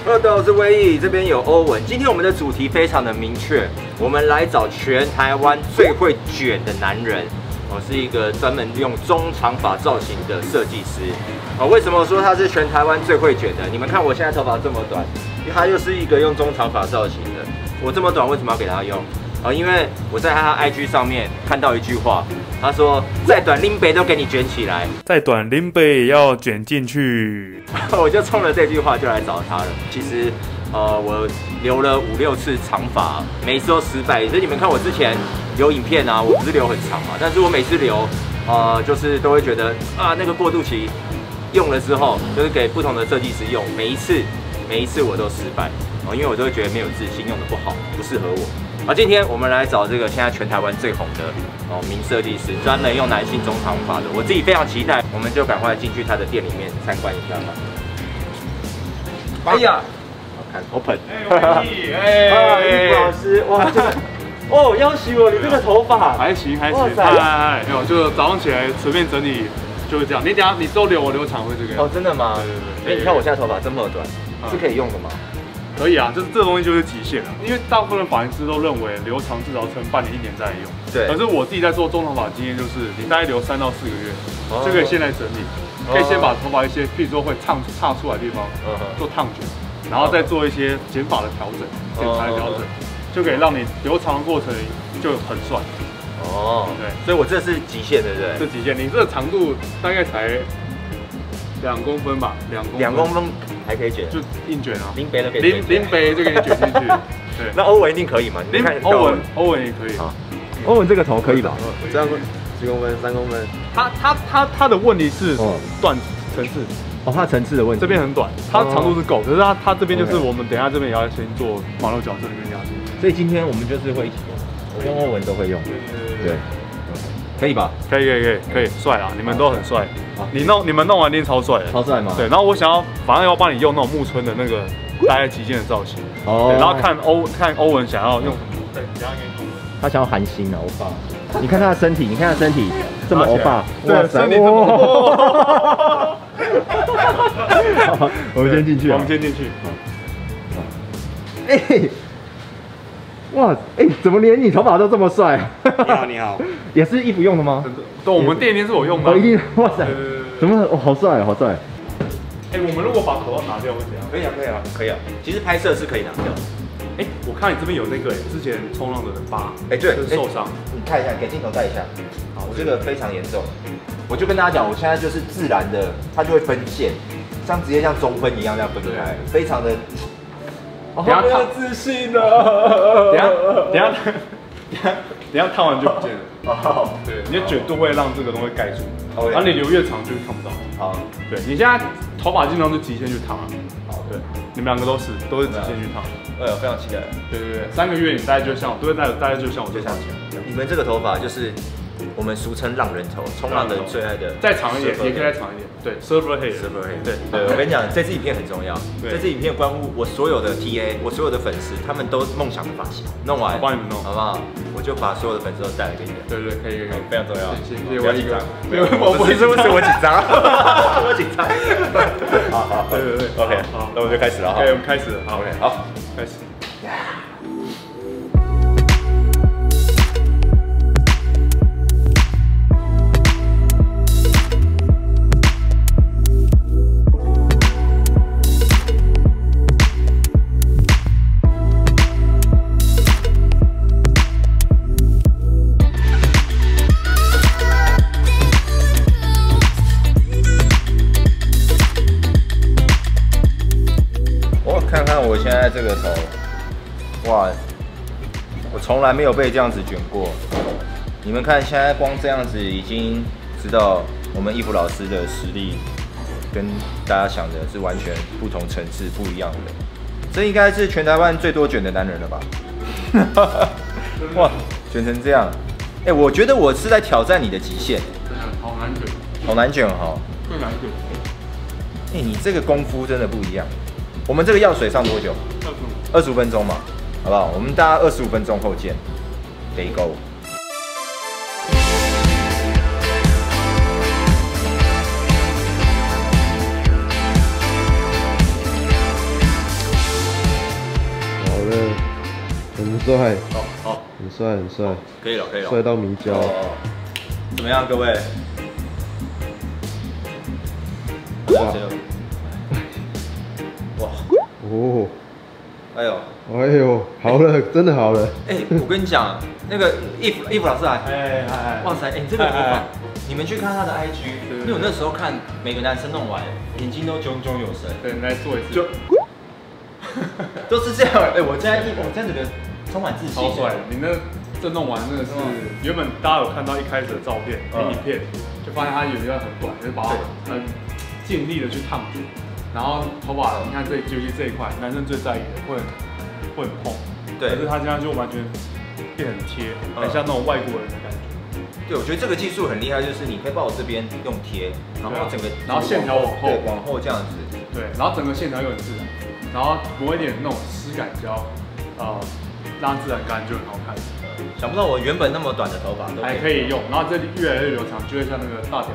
我是威毅，这边有欧文。今天我们的主题非常的明确，我们来找全台湾最会卷的男人。我是一个专门用中长发造型的设计师。为什么说他是全台湾最会卷的？你们看我现在头发这么短，他又是一个用中长发造型的。我这么短，为什么要给他用？因为我在他 IG 上面看到一句话，他说再短林北都给你卷起来， 再短林北也要卷进去。 我就冲了这句话就来找他了。其实我留了5、6次长发，每一次都失败。所以你们看我之前留影片啊，我不是留很长嘛，但是我每次留就是都会觉得那个过渡期用了之后，就是给不同的设计师用，每一次我都失败因为我都会觉得没有自信，用的不好，不适合我。今天我们来找这个现在全台湾最红的名设计师，专门用男性中长发的，我自己非常期待，我们就赶快进去他的店里面参观一下吧。哎呀，好看 ，open， 易老师，哇，这个要许我，你这个头发还行，没有，就早上起来随便整理就是这样。你等下你都留，我留长会这个样。 真的吗？对。你看我现在头发这么短，是可以用的吗？ 可以啊，就是这东西就是极限了，因为大部分的发型师都认为留长至少撑半年、1年再来用。对。可是我自己在做中长发经验就是，你大概留3到4个月，就可以先来整理，可以先把头发一些，譬如说会岔出来的地方，做烫卷，然后再做一些剪发的调整、剪裁的调整，就可以让你留长的过程就很帅。对， 所以我这是极限，对不对？ 这极限，你这个长度大概才2公分吧，2 公分还可以卷， 就硬卷啊， 林北都可以， 林北就给你卷进去。对， 那欧文一定可以吗？你看欧文也可以。 欧文这个头可以吧？ 这样几公分？3公分。 他的问题是短层次。 它层次的问题， 这边很短，它长度是够，可是它这边就是我们等一下这边也要先做马路矫正跟压线。 所以今天我们就是会一起用，我跟欧文都会用。对，可以吧？ 可以，帅啊！你们都很帅。你们弄完一定超帅的， 超帅吗？ 对，然后我想要，反正要帮你用那种木村的那个大概极限的造型。然后看欧文想要用什么，对，等下给你。 他想要韩星啊，欧巴。你看他的身体，这么欧巴， 对，身体这么欧。 我们先进去。哇，怎么连你头发都这么帅？ 你好， 也是衣服用的吗？ 对，我们店一定是我用的。 一定，哇塞，怎么好帅，好帅！ 我们如果把口罩拿掉会怎样？ 可以啊。其实拍摄是可以拿掉。 我看你这边有那个之前冲浪的疤， 对， 就是受伤。 你看一下，给镜头带一下。好，我这个非常严重。我就跟大家讲，我现在就是自然的，它就会分线，直接像中分一样这样分开，非常的。 没有自信了。等下烫完就不见了。对，你的卷度会让这个东西盖住，然后你留越长就烫不到。好，对你现在头发尽量就极限去烫啊。好，对，你们2个都是极限去烫。 非常期待。 对，3个月你大概就像我，大概就像我这样。 你们这个头发就是我们俗称浪人头，冲浪的人最爱的。 再长一点，也可以再长一点。对 ，server head。 对，我跟你讲，这支影片很重要。这支影片关乎我所有的 TA， 我所有的粉丝，他们都梦想的发型。弄完， 我帮你们弄， 好不好？我就把所有的粉丝都带来给你。 对，可以， 非常重要。 谢谢， 不要紧张。 我不是我紧张， 我紧张。好，对，OK，好，那我们就开始了哈。 我们开始了，好，开始。 看看我现在这个头，哇！我从来没有被这样子卷过。你们看，现在光这样子已经知道我们易甫老师的实力跟大家想的是完全不同层次、不一样的。这应该是全台湾最多卷的男人了吧？哇，卷成这样！我觉得我是在挑战你的极限。 真的好难卷， 好难卷哈。 更难卷。 你这个功夫真的不一样。我们这个药水上多久？25分钟嘛，好不好？我们大家25分钟后见。There you go。 帅， 好， 很帅很帅， 可以了，可以了， 帅到迷焦。 怎么样，各位？哇， 哦， 哎呦， 哎呦，好了，真的好了。 哎，我跟你讲，那个义父老师来，哇塞，哎，你这个头发，你们去看他的 IG， 因为我那时候看每个男生弄完，眼睛都炯炯有神。 对，来做一次， 就都是这样。哎，我这样整个充满自信。 超帅的，你那这弄完真的是，原本大家有看到一开始的照片、影片，就发现他有一段很短，就是把它很尽力的去烫卷。然后头发，你看尤其这一块，男生最在意的会很碰，对，可是他现在就完全变很贴，很像那种外国人的感觉。 对，我觉得这个技术很厉害，就是你可以把我这边用贴，然后整个， 然后线条往后这样子， 对，然后整个线条又很自然，然后抹一点那种湿感胶，让自然干就很好看。 想不到我原本那么短的头发都还可以用，然后这里越来越流长，就会像那个大屌。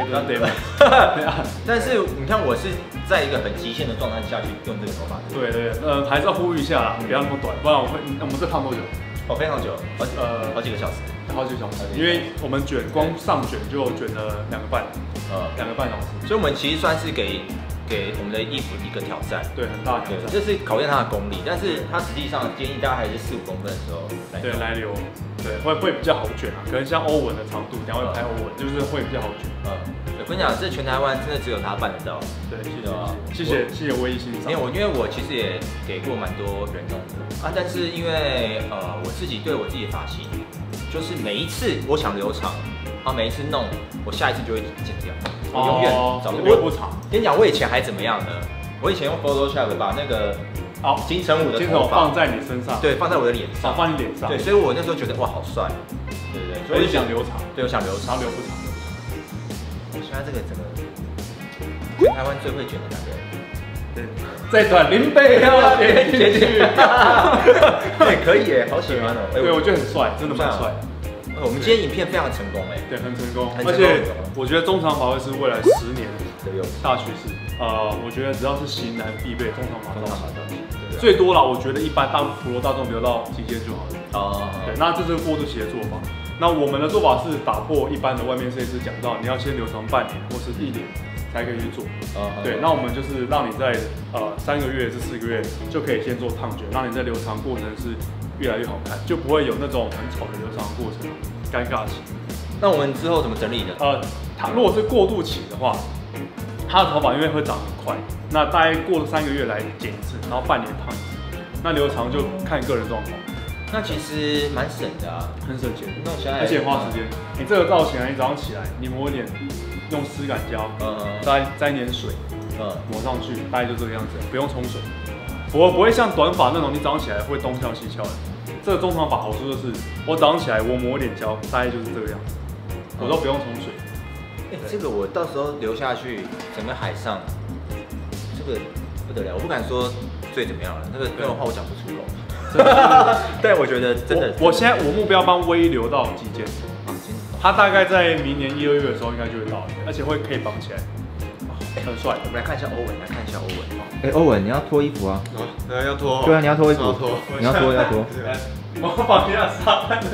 但是你看，我是在一个很极限的状态下去用这个头发。 对，还是要呼吁一下啦，不要那么短，不然我们这烫多久？ 哦，非常久，好几个小时， 因为我们光上卷就卷了2个半小时， 所以我们其实算是给我们的衣服一个挑战， 对，很大的挑战， 这是考验他的功力，但是他实际上建议大概还是4、5公分的时候来留，对，会比较好卷啊，可能像欧文的长度，等下会拍欧文，就是会比较好卷。 我跟你讲，这全台湾真的只有他办得到。对， 谢谢威毅欣赏。 因为我其实也给过蛮多人弄的啊，但是因为我自己对我自己的发型，就是每一次我想留长，每一次弄，我下一次就会剪掉。我永远找留不长。 跟你讲，我以前还怎么样呢？我以前用 Photoshop 把那个金城武的头发放在你身上， 对，放在我的脸上， 放你脸上， 对，所以我那时候觉得哇，好帅，对， 所以想留长， 对，我想留长， 留不长。 我现在这个整个全台湾最会卷的2个人， 对，这段林北要点进去， 对，可以耶，好喜欢哦， 对，我觉得很帅，真的蛮帅。 我们今天影片非常成功哎， 对，很成功，而且我觉得中长发会是未来10年的大趋势。我觉得只要是型男必备，中长发最多啦，我觉得一般普罗大众留到极限就好了。对，那这是过渡期的做法。那我们的做法是打破一般的外面设计师讲到，你要先留长半年或是1年才可以去做。对，那我们就是让你在3个月至4个月就可以先做烫卷，让你在留长过程是越来越好看，就不会有那种很丑的留长过程，尴尬期。 那我们之后怎么整理呢？ 它如果是过渡期的话，它的头发因为会长很快，那大概过了3个月来剪一次，然后半年烫一次。那留长就看个人状况。 那其实蛮省的啊， 很省钱， 弄起来而且花时间。你这个造型啊，你早上起来，你抹一点用湿感胶，再沾一点水，抹上去，大概就这个样子，不用冲水。不会像短发那种，你早上起来会东翘西翘的。这个中长发好处就是，我早上起来我抹一点胶，大概就是这个样子，我都不用冲水。 这个我到时候留下去，整个海上，这个不得了，我不敢说最怎么样了，那个话我讲不出口。但我觉得真的， 我目标帮威留到肌腱，他大概在明年1、2月的时候应该就会到，而且可以绑起来，很帅。 我们来看一下欧文，欧文，你要脱衣服啊？ 要脱。 对啊，你要脱衣服，你要脱。 模仿一下沙滩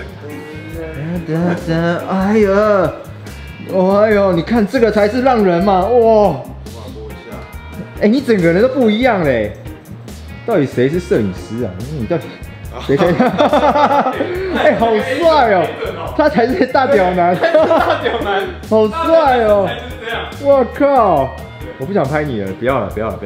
的。哎呦，你看这个才是浪人嘛，哇！哎，你整个人都不一样嘞。到底谁是摄影师啊？你到底谁？哎，好帅哦！他才是大屌男，好帅哦！我靠！我不想拍你了，不要拍了。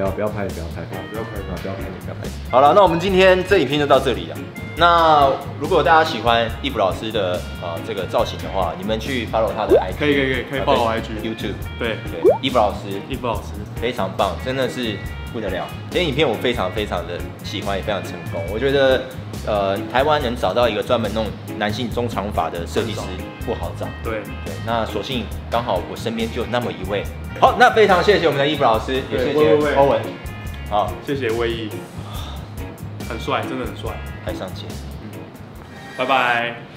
好了，那我们今天这影片就到这里了。那如果大家喜欢义父老师的这个造型的话，你们去 follow 他的 IG， 可以 follow IG、YouTube， 对， 义父老师非常棒，真的是不得了。今天影片我非常的喜欢，也非常成功。我觉得台湾能找到一个专门弄男性中长发的设计师不好找。对，那所幸刚好我身边就有那么一位。好，那非常谢谢我们的义父老师，也谢谢欧文。好， 谢谢威毅，很帅，真的很帅， 太上镜。 拜拜。